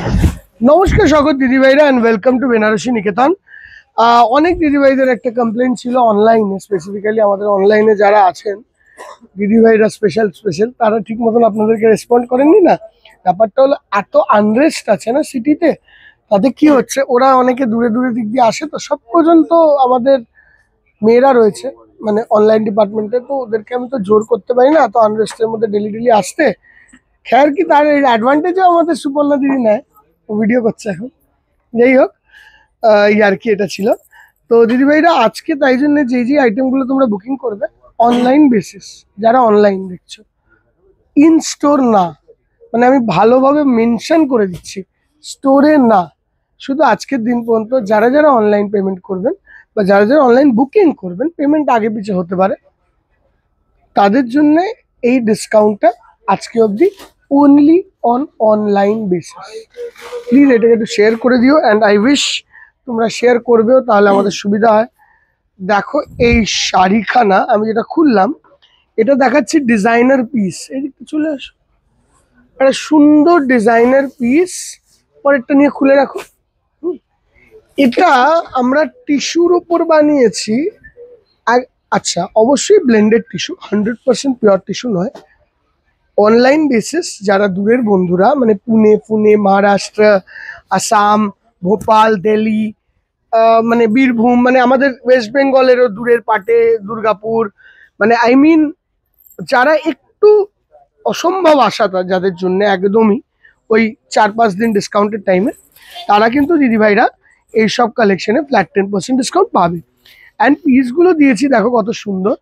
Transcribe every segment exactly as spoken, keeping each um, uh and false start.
নমস্কার সকল দিদিভাইরা and welcome to Benarasi Niketan. অনেক দিদিভাইদের একটা কমপ্লেন ছিল অনলাইনে, স্পেসিফিক্যালি আমাদের অনলাইনে যারা আছেন দিদিভাইরা স্পেশাল স্পেশাল তারা ঠিক মতন আপনাদেরকে রেসপন্ড করেননি না। ব্যাপারটা হলো এত আনরেস্ট আছে না সিটিতে, তাতে কি হচ্ছে ওরা অনেকে দূরে দূরে দিক দিয়ে আসে, তো সব পর্যন্ত আমাদের মেয়েরা রয়েছে মানে অনলাইন ডিপার্টমেন্টে, তো ওদেরকে আমি তো জোর করতে পারি না তো আনরেস্টের মধ্যে ডেলি ডেলি আসতে। খেয়ার কি তার অ্যাডভান্টেজও আমাদের সুপর্ণা দিদি নেয়, ও ভিডিও করছে এখন। যাই হোক, এই আর কি এটা ছিল। তো দিদিভাইরা আজকে তাই জন্য যে যে আইটেমগুলো তোমরা বুকিং করবে অনলাইন বেসিস, যারা অনলাইন দেখছো, ইন স্টোর না, মানে আমি ভালোভাবে মেনশন করে দিচ্ছি, স্টোরে না, শুধু আজকের দিন পর্যন্ত যারা যারা অনলাইন পেমেন্ট করবেন বা যারা যারা অনলাইন বুকিং করবেন, পেমেন্ট আগে পিছে হতে পারে, তাদের জন্য এই ডিসকাউন্টটা আজকে অবধি only on online basis। Please এটাকে একটু শেয়ার করে দিও অ্যান্ড আই উইশ তোমরা শেয়ার করবেও, তাহলে আমাদের সুবিধা হয়। দেখো এই শাড়িখানা আমি যেটা খুললাম, এটা দেখাচ্ছি ডিজাইনার পিস, এদিকে চলে আসো, একটা সুন্দর ডিজাইনার পিস। পরেরটা নিয়ে খুলে রাখো। এটা আমরা টিস্যুর ওপর বানিয়েছি, আর আচ্ছা অবশ্যই blended tissue, hundred percent pure tissue নয়। অনলাইন বেসিস যারা দূরের বন্ধুরা, মানে পুনে পুনে মহারাষ্ট্র, আসাম, ভোপাল, দিল্লি, মানে বীরভূম, মানে আমাদের ওয়েস্ট বেঙ্গলেরও দূরের পাটে, দুর্গাপুর, মানে আই মিন যারা একটু অসম্ভব আশা যাদের জন্য একদমই ওই চার পাঁচ দিন ডিসকাউন্টের টাইমে, তারা কিন্তু দিদিভাইরা এইসব কালেকশনে ফ্ল্যাট টেন পার্সেন্ট ডিসকাউন্ট পাবে। অ্যান্ড পিসগুলো দিয়েছি দেখো কত সুন্দর,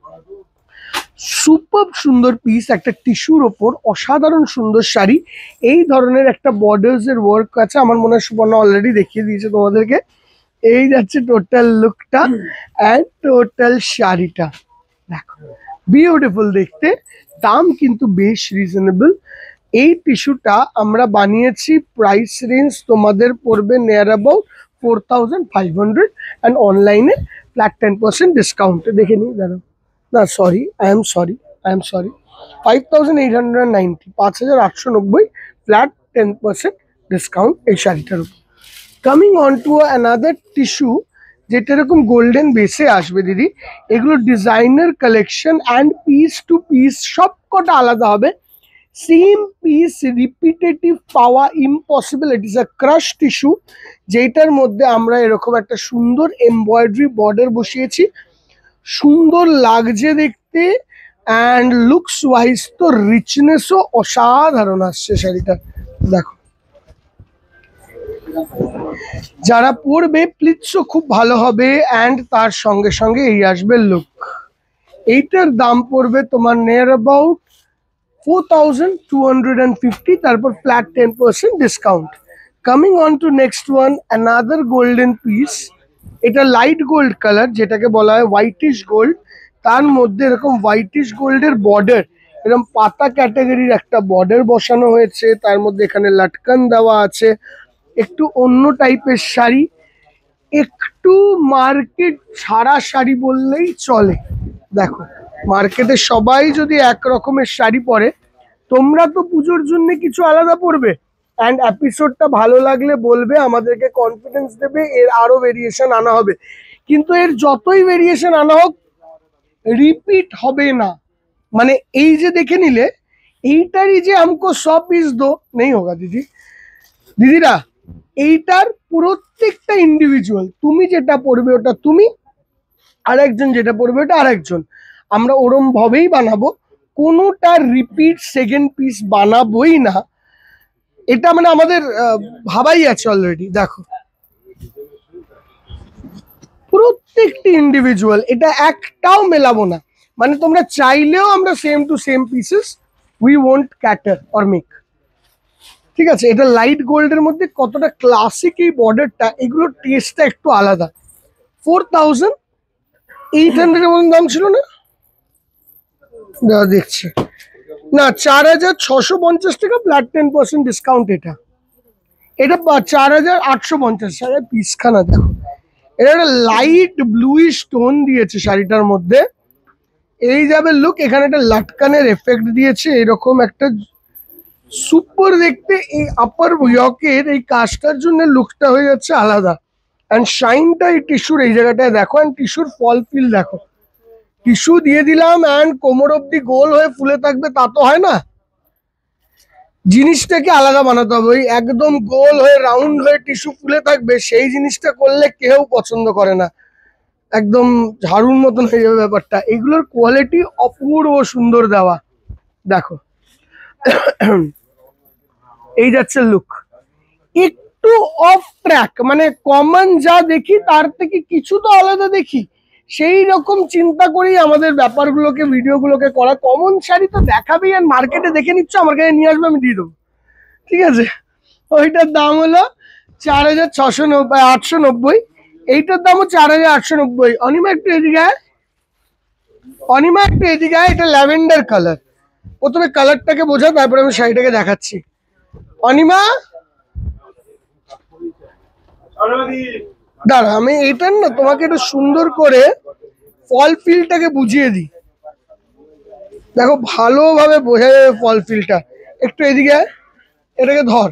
সুপার সুন্দর পিস, একটা টিস্যুর ওপর অসাধারণ সুন্দর শাড়ি। এই ধরনের একটা বর্ডার্স এর ওয়ার্ক আছে, আমার মনে হয় সুবর্ণা অলরেডি দেখিয়ে দিয়েছে তোমাদেরকে। এই যাচ্ছে টোটাল লুকটা অ্যান্ড টোটাল শাড়িটা দেখো, বিউটিফুল দেখতে, দাম কিন্তু বেশ রিজনেবল। এই টিস্যুটা আমরা বানিয়েছি, প্রাইস রেঞ্জ তোমাদের পড়বে near about four thousand five hundred and অনলাইনে ফ্ল্যাট টেন পার্সেন্ট ডিসকাউন্টে দেখে নিই দাঁড়াও, না sorry I am sorry I am sorry five thousand eight hundred ninety, পাঁচ হাজার আটশো নব্বই ফ্ল্যাট টেন পার্সেন্ট ডিসকাউন্ট এই শাড়িটার উপর। Coming on to another tissue, যেটা এরকম গোল্ডেন বেসে আসবে দিদি, এগুলো designer collection and piece to piece সব কটা আলাদা হবে, সেম পিস রিপিটেটিভ পাওয়া impossible. It is a crush tissue, যেটার মধ্যে আমরা এরকম একটা সুন্দর এমব্রয়ডারি বর্ডার বসিয়েছি, সুন্দর লাগছে দেখতে অ্যান্ড লুকস ওয়াইজ তো রিচনেসও অসাধারণ আসছে শাড়িটা দেখো। যারা পরবে প্লিটসও খুব ভালো হবে অ্যান্ড তার সঙ্গে সঙ্গে এই আসবে লুক। এইটার দাম পড়বে তোমার near about four thousand two hundred and fifty, তারপর flat ten percent discount. Coming on to next one, another golden piece, এটা লাইট গোল্ড কালার, যেটাকে বলা হয় হোয়াইটিশ গোল্ড, তার মধ্যে এরকম হোয়াইটিশ গোল্ডের বর্ডার, এরকম পাতা ক্যাটাগরির একটা বর্ডার বসানো হয়েছে, তার মধ্যে এখানে লাটকান দেওয়া আছে, একটু অন্য টাইপের শাড়ি, একটু মার্কেট ছাড়া শাড়ি বললেই চলে। দেখো মার্কেটে সবাই যদি এক রকমের শাড়ি পরে, তোমরা তো পুজোর জন্য কিছু আলাদা পরবে অ্যান্ড এপিসোডটা ভালো লাগলে বলবে, আমাদেরকে কনফিডেন্স দেবে, এর আরো ভেরিয়েশন আনা হবে, কিন্তু এর যতই ভেরিয়েশন আনা হোক রিপিট হবে না। মানে এই যে দেখে নিলে এইটারই যে আমকো সব পিস দো নেই হোগা দিদি, দিদিরা এইটার প্রত্যেকটা ইন্ডিভিজুয়াল, তুমি যেটা পড়বে ওটা তুমি, আরেকজন যেটা পড়বে ওটা আরেকজন, আমরা ওরম ভাবেই বানাবো, কোনোটা রিপিট সেকেন্ড পিস বানাবোই না, এটা মানে আমাদের ভাবাই আছে অলরেডি। দেখো প্রত্যেকটি ইন্ডিভিজুয়াল, এটা একটাও মেলাবো না, মানে তোমরা চাইলেও আমরা same to same pieces we won't cater or make, ঠিক আছে। এটা লাইট গোল্ডের মধ্যে কতটা ক্লাসিক এই বর্ডারটা, এগুলোর টেস্টটা একটু আলাদা। ফোর থাউজেন্ড এইট হান্ড্রেডের মতন দাম ছিল না, দেখছি না, চার হাজার ছশো পঞ্চাশ টাকা ফ্ল্যাট টেন পার্সেন্ট ডিসকাউন্ট। এটা এটা চার হাজার আটশো পঞ্চাশ টাকা পিসখানা দেখো, এটা একটা লাইট ব্লুইশ টোন দিয়েছে শাড়িটার মধ্যে, এই যাবে লুক, এখানে একটা লাটকানের এফেক্ট দিয়েছে, এরকম একটা সুপার দেখতে। এই আপার ইয়কের এই কাজটার জন্য লুকটা হয়ে যাচ্ছে আলাদা। অ্যান্ড শাইনটা এই টিস্যুর এই জায়গাটায় দেখো, অ্যান্ড টিস্যুর ফল ফিল দেখো। টিস্যু দিয়ে দিলাম অ্যান্ড কোমর অব্দি গোল হয়ে ফুলে থাকবে তা তো হয় না, জিনিসটাকে আলাদা বানাতে হবে। ওই একদম গোল হয়ে রাউন্ড হয়ে টিস্যু ফুলে থাকবে সেই জিনিসটা করলে কেউ পছন্দ করে না, একদম ঝাড়ুর মতন হয়ে যাবে ব্যাপারটা। এগুলোর কোয়ালিটি অপূর্ব সুন্দর দেওয়া, দেখো। এই যাচ্ছে লুক, একটু অফ ট্র্যাক, মানে কমন যা দেখি তার থেকে কিছু তো আলাদা দেখি, সেই রকম চিন্তা করেই আমাদের ব্যাপারগুলোকে ভিডিওগুলোকে করা। কমন শাড়ি তো দেখাবেই, আর মার্কেটে দেখে নিচ্ছ, আমার কাছে নিয়ে আসবে, আমি দিয়ে দেবো, ঠিক আছে। ওইটার দাম হলো চার হাজার ছশো নব্বই আটশো নব্বই এইটার দামও চার হাজার আটশো নব্বই। অনিমা একটু এদিকে আয়, অনিমা একটু এদিকে আয়। এটা ল্যাভেন্ডার কালার। প্রথমে কালারটাকে বোঝা, তারপরে আমি শাড়িটাকে দেখাচ্ছি। অনিমা দাঁড়া, আমি এইটার না তোমাকে একটু সুন্দর করে ফল ফিলটাকে বুঝিয়ে দিই। দেখো ভালোভাবে বোঝা যাবে ফল ফিলটা। একটু এদিকে আয়, এটাকে ধর,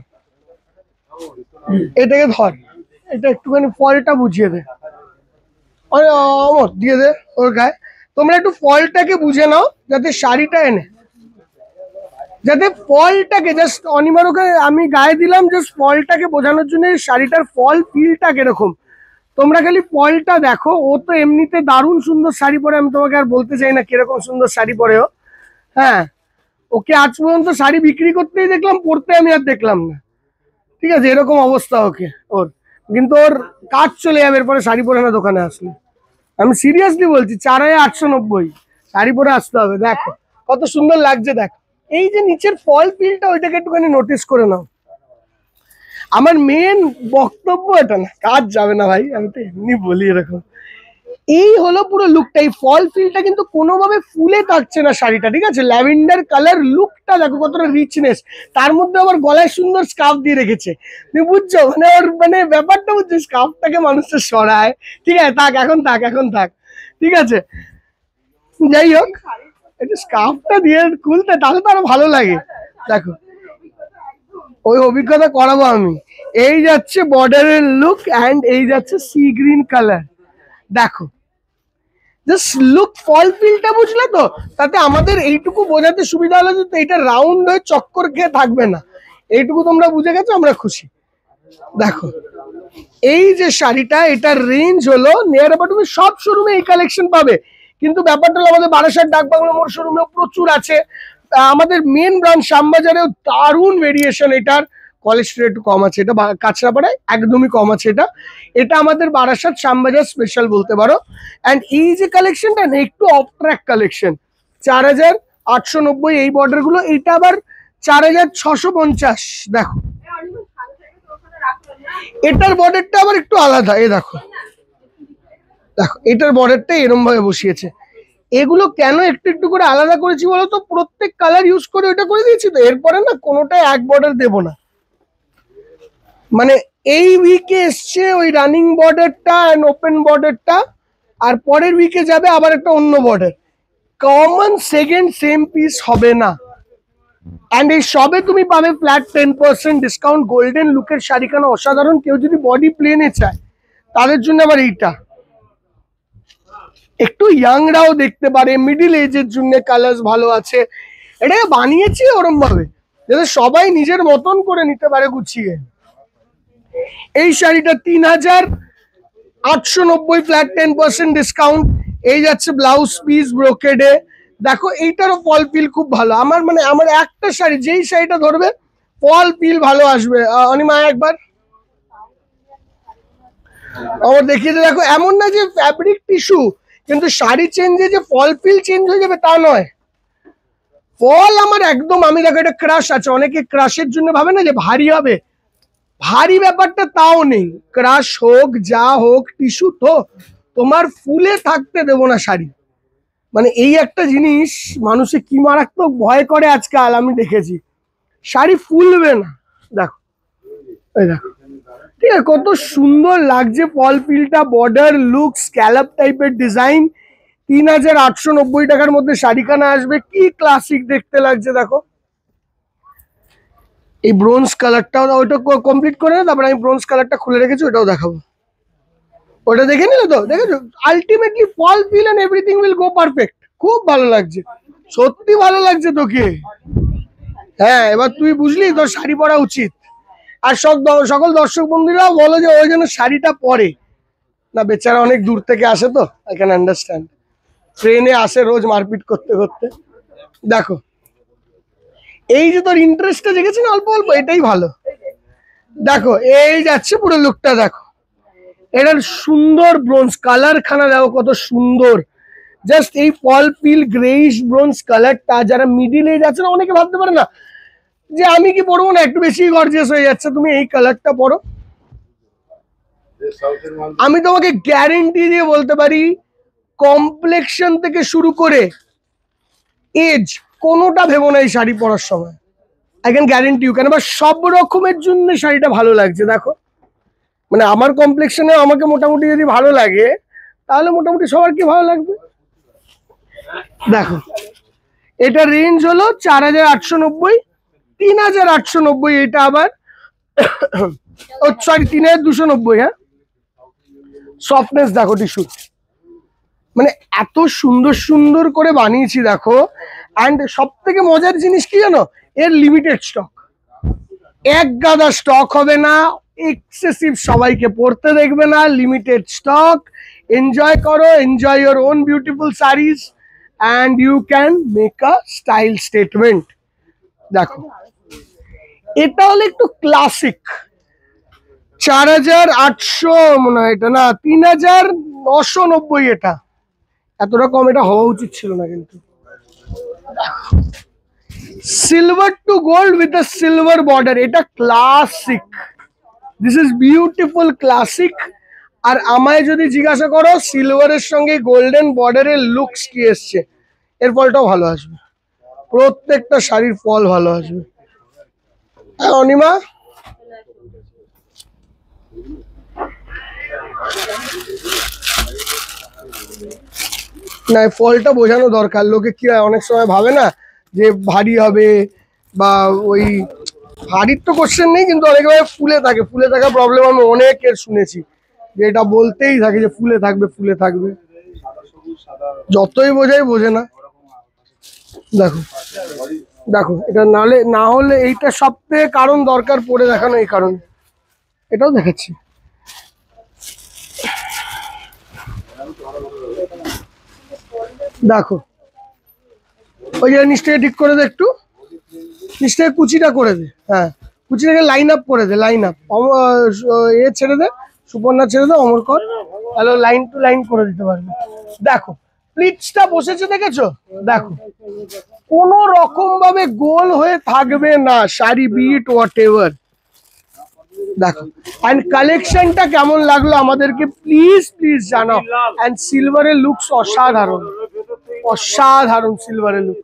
এটাকে ধর, এটা একটুখানি ফলটা বুঝিয়ে দে, অমর দিয়ে দে ওর গায়ে। তোমরা একটু ফলটাকে বুঝে নাও, যাতে শাড়িটা এনে, যাতে ফলটাকে জাস্ট অনিমার ওকে আমি গায়ে দিলাম জাস্ট ফলটাকে বোঝানোর জন্য। শাড়িটার ফল ফিলটা কিরকম তোমরা খালি ফলটা দেখো। ও তো এমনিতে দারুণ সুন্দর শাড়ি পরে, আমি তোমাকে আর বলতে চাই না কিরকম সুন্দর শাড়ি পরে ও। হ্যাঁ, ওকে আজ পর্যন্ত শাড়ি বিক্রি করতেই দেখলাম, পরতে আমি আর দেখলাম না, ঠিক আছে। এরকম অবস্থা ওকে ওর, কিন্তু ওর কাজ চলে যাবে এরপরে শাড়ি পরে না দোকানে আসলে। আমি সিরিয়াসলি বলছি, চার হাজার আটশো নব্বই শাড়ি পরে আসতে হবে। দেখো কত সুন্দর লাগছে, দেখ। এই যে নিচের ফল ফিলটা, ওইটাকে একটুখানি নোটিস করে নাও। আমার মেন বক্তব্য এটা না, কাজ যাবে না ভাই, আমি তো এমনি বলি এরকম। এই হলো পুরো লুকটা। এই ফল ফিলটা কিন্তু কোনোভাবে ফুলে থাকছে না শাড়িটা, ঠিক আছে। ল্যাভেন্ডার কালার লুকটা দেখো কতটা রিচনেস, তার মধ্যে আবার গলায় সুন্দর স্কার্ফ দিয়ে রেখেছে, তুমি বুঝছো মানে ওর মানে ব্যাপারটা বুঝছো। স্কার্ফটাকে মানুষটা সরায়, ঠিক আছে, থাক এখন, থাক এখন, থাক, ঠিক আছে। যাই হোক, একটু স্কার্ফটা দিয়ে খুলতে তাহলে তো আরো ভালো লাগে। দেখো ওই অভিজ্ঞতা করাবো আমি। এই যাচ্ছে বর্ডারের লুক, অ্যান্ড এই যাচ্ছে সি গ্রিন কালার। দেখো জাস্ট লুক, ফল ফিলটা বুঝলে তো, তাতে আমাদের এইটুকু বোঝাতে সুবিধা হলো যে এটা রাউন্ড হয়ে চক্কর খেয়ে থাকবে না, এইটুকু তোমরা বুঝে গেছো, আমরা খুশি। দেখো এই যে শাড়িটা, এটার রেঞ্জ হলো নিয়ার অ্যাবাউট, তুমি সব শোরুমে এই কালেকশন পাবে, কিন্তু ব্যাপারটা হলো আমাদের বারাসাত ডাকবাংলো মোড় শোরুমেও প্রচুর আছে। আমাদের মেন ব্রাঞ্চ শ্যামবাজারেও দারুণ ভেরিয়েশন এটার। কলেজটা একটু কম আছে, এটা কাঁচরাপাড়ায় একদমই কম আছে। এটা এটা আমাদের বারাসাত শ্যামবাজার স্পেশাল বলতে পারো। অ্যান্ড এই যে কালেকশনটা না, একটু অফ ট্র্যাক কালেকশন। চার হাজার আটশো নব্বই এই বর্ডার গুলো, এইটা আবার চার হাজার ছশো পঞ্চাশ। দেখো এটার বর্ডারটা আবার একটু আলাদা, এই দেখো, দেখো এটার বর্ডারটা এরম ভাবে বসিয়েছে। এগুলো কেন একটু একটু করে আলাদা করেছি বলতো, প্রত্যেক কালার ইউজ করে ওটা করে দিয়েছি তো, এরপরে না কোনোটাই এক বর্ডার দেবো না। মানে এই উইকে এসছে ওই রানিং বর্ডারটা এন্ড ওপেন বর্ডারটা, আর পরের উইকে যাবে আবার একটা অন্য border. Common second same piece হবে না। অ্যান্ড এই সবে তুমি পাবে flat ten percent discount. Golden লুকের শাড়িখানা অসাধারণ, কেউ যদি বডি প্লেনে চায় তাদের জন্য আবার এইটা। একটু ইয়াংরাও দেখতে পারে, মিডিল এজের জন্য কালার ভালো আছে। এটাকে বানিয়েছি ওরম ভাবে যাতে সবাই নিজের মতন করে নিতে পারে গুছিয়ে। এই শাড়িটা তিন হাজার আটশো নব্বই ফ্ল্যাট টেন পার্সেন্ট ডিসকাউন্ট। এই যাচ্ছে ব্লাউজ পিস ব্রোকেডে। দেখো এইটারও ফল ফিল খুব ভালো। আমার মানে আমার একটা শাড়ি, যেই শাড়িটা ধরবে ফল ফিল ভালো আসবে। অনিমা একবার আমার দেখিয়ে দে। দেখো এমন না যে ফ্যাব্রিক টিস্যু, কিন্তু শাড়ি চেঞ্জে যে ফল ফিল চেঞ্জ হয়ে যাবে তা নয়। ফল আমার একদম, আমি দেখো এটা ক্রাশ আছে, অনেকে ক্রাশের জন্য ভাবে না যে ভারী হবে, ভারী ব্যাপারটা তাও নেই। ক্রাশ হোক যা হোক, টিস্যু তো তোমার ফুলে থাকতে দেবো না শাড়ি। মানে এই একটা জিনিস মানুষে কি মারাত্মক ভয় করে আজকাল, আমি দেখেছি শাড়ি ফুলবে না। দেখো এই দেখো, ঠিক আছে, কত সুন্দর লাগছে ফল ফিলটা, বর্ডার লুক, স্ক্যালপ টাইপের ডিজাইন। তিন হাজার আটশো নব্বই টাকার মধ্যে শাড়িখানা আসবে, কি ক্লাসিক দেখতে লাগছে দেখো। এই ব্রোঞ্জ কালারটাও ওইটা কমপ্লিট করে না, তারপরে আমি ব্রোঞ্জ কালারটা খুলে রেখেছি, ওটাও দেখাবো। ওটা দেখে নিলে তো, দেখেছো ultimately fall feel and everything will go perfect. খুব ভালো লাগছে, সত্যি ভালো লাগছে তোকে। হ্যাঁ, এবার তুই বুঝলি তোর শাড়ি পরা উচিত। আর সব সকল দর্শক বন্ধুরাও বলো যে ওই জন্য শাড়িটা পরে না, বেচারা অনেক দূর থেকে আসে তো, আই ক্যান আন্ডারস্ট্যান্ড। ট্রেনে আসে রোজ মারপিট করতে করতে। দেখো এই যে তোর ইন্টারেস্টটা জেগেছে না অল্প অল্প, এটাই ভালো। দেখো এই যাচ্ছে পুরো লুকটা, দেখো এটার সুন্দর ব্রোঞ্জ কালার খানা, দেখো কত সুন্দর। জাস্ট এই ফল পিল গ্রেইশ ব্রোঞ্জ কালারটা, যারা মিডিল এজ আছে না, অনেকে ভাবতে পারে না যে আমি কি পরবো না, একটু বেশি গর্জিয়াস হয়ে যাচ্ছে, তুমি এই কালারটা পরো। আমি তোমাকে গ্যারেন্টি দিয়ে বলতে পারি কমপ্লেক্সন থেকে শুরু করে এজ কোনোটা ভেবো না এই শাড়ি পরার সময়। আই ক্যান গ্যারেন্টি ইউ, কেন বা সব রকমের জন্য শাড়িটা ভালো লাগছে। দেখো মানে আমার কমপ্লেক্সনে আমাকে মোটামুটি যদি ভালো লাগে, তাহলে মোটামুটি সবার কি ভালো লাগবে। দেখো এটা রেঞ্জ হলো চার হাজার আটশো নব্বই, তিন হাজার আটশো নব্বই এটা আবার ও সরি তিন হাজার দুশো নব্বই। হ্যাঁ, সফটনেস দেখো টিস্যু, মানে এত সুন্দর সুন্দর করে বানিয়েছি দেখো। অ্যান্ড সব থেকে মজার জিনিস কি জানো, এর লিমিটেড স্টক, এক গাদা স্টক হবে না, এক্সেসিভ সবাইকে পড়তে দেখবে না, লিমিটেড স্টক। এনজয় করো, enjoy your own beautiful saris and you can make a style statement. দেখো এটা হলো একটু ক্লাসিক, চার হাজার আটশো মনে হয় এটা, না তিন হাজার নশো নব্বই এটা, এতটা কম এটা হওয়া উচিত ছিল না। কিন্তু silver to gold with a silver border, এটা classic, this is beautiful classic. আর আমায় যদি জিজ্ঞাসা করো সিলভারের সঙ্গে গোল্ডেন বর্ডারের লুকস কি এসছে, এর ফলটাও ভালো আসবে, প্রত্যেকটা শাড়ির ফল ভালো আসবে। অনিমা না, ফলটা বোঝানো দরকার, লোকে কি হয় অনেক সময় ভাবে না যে ভারী হবে, বা ওই ভারীর তো কোশ্চেন নেই, কিন্তু অনেক সময় ফুলে থাকে, ফুলে থাকা প্রবলেম আমি অনেকের শুনেছি যে এটা বলতেই থাকে যে ফুলে থাকবে ফুলে থাকবে, যতই বোঝাই বোঝে না। দেখো দেখো এটা নালে না হলে এইটা সব থেকে কারণ দরকার পড়ে দেখানো, এই কারণ এটাও দেখাচ্ছি। দেখো ওই যে নিচটাকে ঠিক করে দে, একটু নিচটাকে কুচিটা করে দে, হ্যাঁ কুচিটাকে লাইন আপ করে দে, লাইন আপ এ ছেড়ে দে, সুপর্ণা ছেড়ে দে, অমর কর, তাহলে লাইন টু লাইন করে দিতে পারবে। দেখো প্লিটসটা বসেছে দেখেছো, দেখো কোনো রকম ভাবে গোল হয়ে থাকবে না শাড়ি, বিট হোয়াট এভার। দেখো এন্ড কালেকশনটা কেমন লাগলো আমাদেরকে প্লিজ প্লিজ জানাও। এন্ড সিলভারের লুকস অসাধারণ, অসাধারণ সিলভারের look.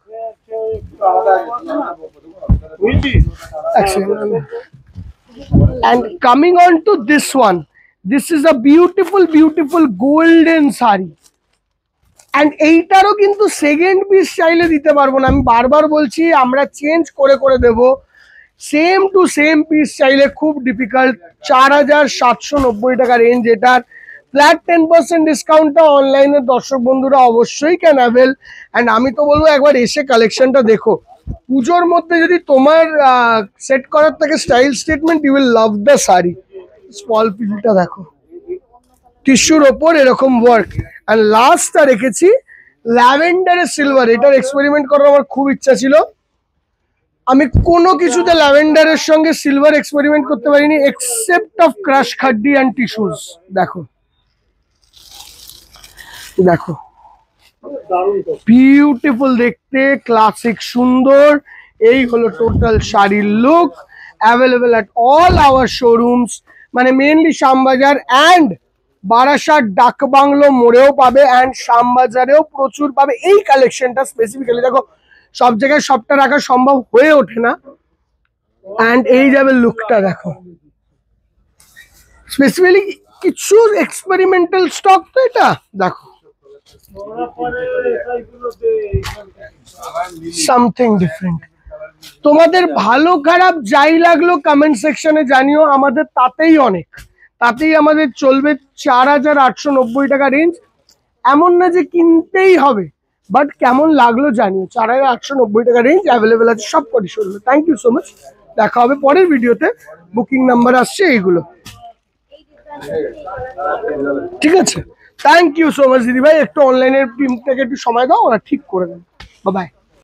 And coming on to this one, this is a beautiful beautiful golden saree. And এইটারও কিন্তু সেকেন্ড পিস চাইলে দিতে পারবো না, আমি বারবার বলছি আমরা চেঞ্জ করে করে দেব, সেম টু সেম পিস চাইলে খুব ডিফিকাল্ট। চার হাজার সাতশো নব্বই টাকা রেঞ্জ এটার, ফ্ল্যাট টেন পার্সেন্ট ডিসকাউন্টটা অনলাইনে দর্শক বন্ধুরা অবশ্যই ক্যান অ্যাভেল। অ্যান্ড আমি তো বলবো একবার এসে কালেকশনটা দেখো, পুজোর মধ্যে যদি তোমার সেট করার থাকে style statement, you will love the sari. Small পিলটা দেখো, টিস্যুর ওপর এরকম ওয়ার্ক। আর লাস্টটা রেখেছি ল্যাভেন্ডারের সিলভার, এটার এক্সপেরিমেন্ট করার আমার খুব ইচ্ছা ছিল, আমি কোনো কিছুতে ল্যাভেন্ডারের সঙ্গে সিলভার এক্সপেরিমেন্ট করতে পারিনি except of crush khaddi and tissues. দেখো দেখো বিউটিফুল দেখতে, ক্লাসিক সুন্দর। এই হলো টোটাল শাড়ির look, available at all our showrooms, মানে মেনলি শ্যামবাজার অ্যান্ড বারাসাত ডাক বাংলো মোড়েও পাবে, অ্যান্ড শ্যামবাজারেও প্রচুর পাবে এই কালেকশনটা স্পেসিফিক্যালি। দেখো সব জায়গায় সবটা রাখা সম্ভব হয়ে ওঠে না, অ্যান্ড এই যাবে লুকটা দেখো, স্পেসিফিক্যালি কিছু এক্সপেরিমেন্টাল স্টক তো এটা। দেখো something different, তোমাদের ভালো খারাপ যাই লাগলো কমেন্ট সেকশনে জানিও, আমাদের তাতেই অনেক, তাতেই আমাদের চলবে। চার হাজার আটশো নব্বই টাকা রেঞ্জ, এমন না যে কিনতেই হবে, বাট কেমন লাগলো জানিও। চার হাজার আটশো নব্বই টাকা রেঞ্জ অ্যাভেলেবেল আছে সব কটি শোরুমে। থ্যাংক ইউ সো মাচ, দেখা হবে পরের ভিডিওতে। বুকিং নাম্বার আসছে এইগুলো, ঠিক আছে। থ্যাংক ইউ সো মাচ দিদি ভাই, একটু অনলাইনের টিম থেকে একটু সময় দাও, ওরা ঠিক করে দেন। Bye bye.